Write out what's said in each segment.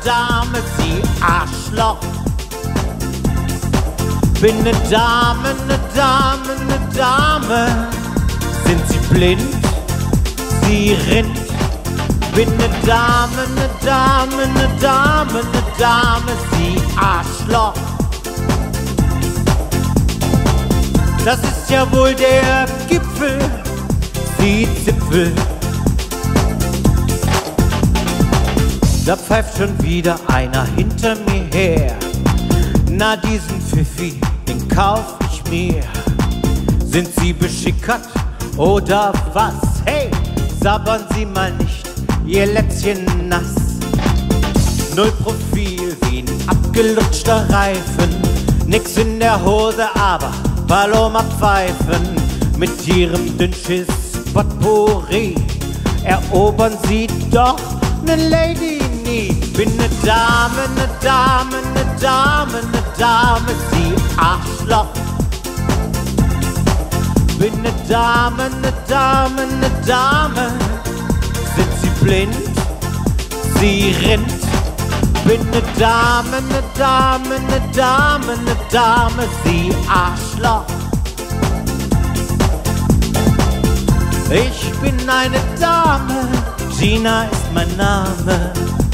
Dame, sie Arschloch. Bin ne Dame, ne Dame, ne Dame. Sind sie blind? Sie rinnt. Bin ne Dame, ne Dame, ne Dame, ne Dame, sie Arschloch. Das ist ja wohl der Gipfel, sie Zipfel. Da pfeift schon wieder einer hinter mir her. Na, diesen Pfiffi, den kauf ich mir. Sind Sie beschickert oder was? Hey, sabbern Sie mal nicht, Ihr Läppchen nass. Null Profil wie ein abgelutschter Reifen. Nix in der Hose, aber Paloma-Pfeifen. Mit Ihrem Dünnschiss Potpourri erobern Sie doch ne Lady nie. Bin ne Dame, ne Dame, ne Dame, ne Dame, sie Arschloch. Bin ne Dame, ne Dame, ne Dame. Sind Sie blind? Sie rinnt. Bin ne Dame, ne Dame, ne Dame, ne Dame, sie Arschloch. Ich bin eine Dame, Gina ist mein Name.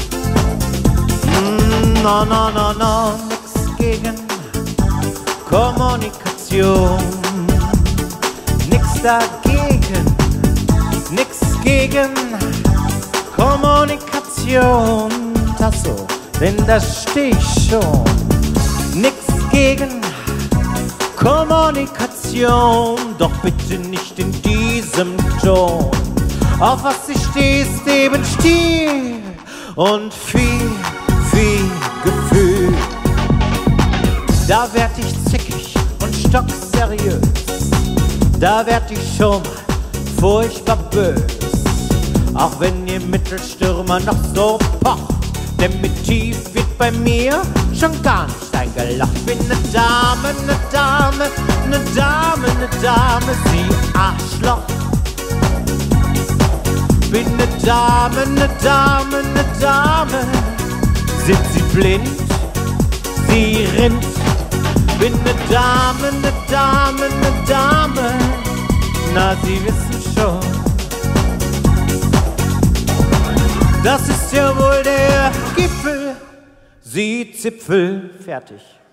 No, no, no, no, nix gegen Kommunikation. Nix dagegen, nix gegen Kommunikation. Das so, denn da steh ich schon. Nix gegen Kommunikation, doch bitte nicht in diesem Ton. Auf was ich steh, ist eben Stil und viel Gefühl. Da werd ich zickig und stockseriös. Da werd ich schon mal furchtbar bös. Auch wenn ihr Mittelstürmer noch so pocht. Denn mit tief wird bei mir schon gar nicht eingelacht. Bin ne Dame, ne Dame, ne Dame, ne Dame, sie Arschloch. Bin ne Dame, ne Dame, ne Dame. Sind Sie blind? Sie rinnt. Bin ne Dame, ne Dame, ne Dame. Na, Sie wissen schon. Das ist ja wohl der Gipfel, Sie Zipfel, fertig.